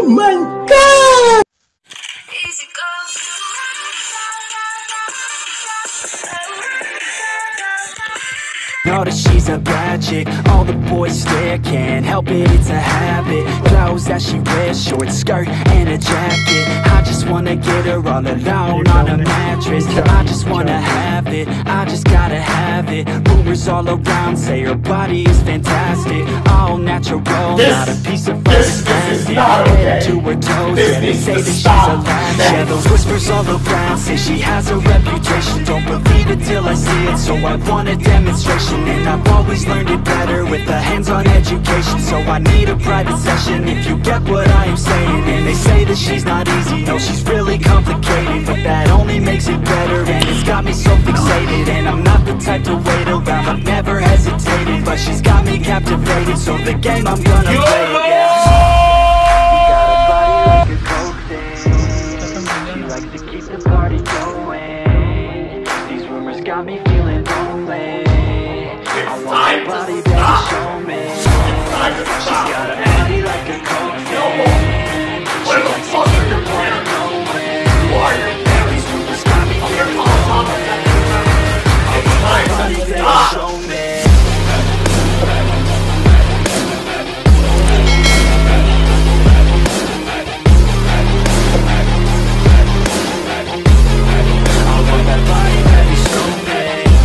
Oh my god! Know that she's a bad chick, all the boys stare, can't help it, it's a habit. Clothes that she wears, short skirt and a jacket. I just wanna get her all alone on a mattress. I just wanna have it, I just gotta have it. Rumors all around say her body is fantastic, all natural, not a piece of plastic. Head to her toes, yeah, they say that she's a latch. Yeah, those whispers all around say she has a reputation. Don't believe it till I see it, so I want a demonstration. And I've always learned it better with a hands-on education. So I need a private session if you get what I am saying. And they say that she's not easy, no, she's really complicated, but that only makes it better, and it's got me so fixated. And I'm not the type to wait around, I've never hesitated, but she's got me captivated, so the game I'm gonna play it, yeah. She got a body like a coke thing, she likes to keep the party going. These rumors got me feeling lonely. Time Body, to stop! show me. It's time to She's stop! got a body like a coke thing. Where the fuck are you going? Who are you? These rumors got me feeling lonely. It's time Body, to baby, stop! show me. I want that body, baby, show me.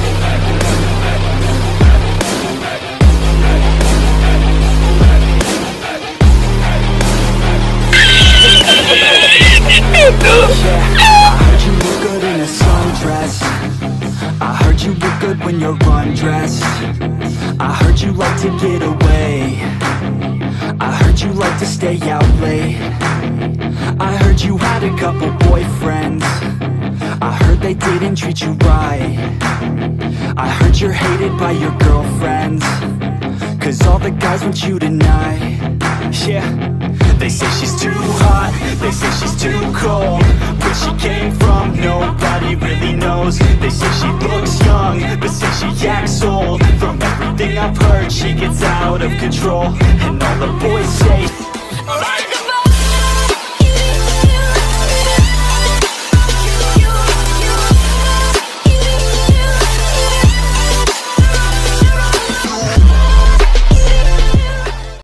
I heard you look good in a sundress. I heard you look good when you're undressed. I heard you like to get away. I heard you like to stay out late. I heard you had a couple boyfriends. I heard they didn't treat you right. I heard you're hated by your girlfriends, 'cause all the guys want you tonight. Yeah, they say she's too hot, they say she's too cold. Where she came from, nobody really knows. They say she looks young, but say she acts old. From everything I've heard, she gets out of control. And all the boys say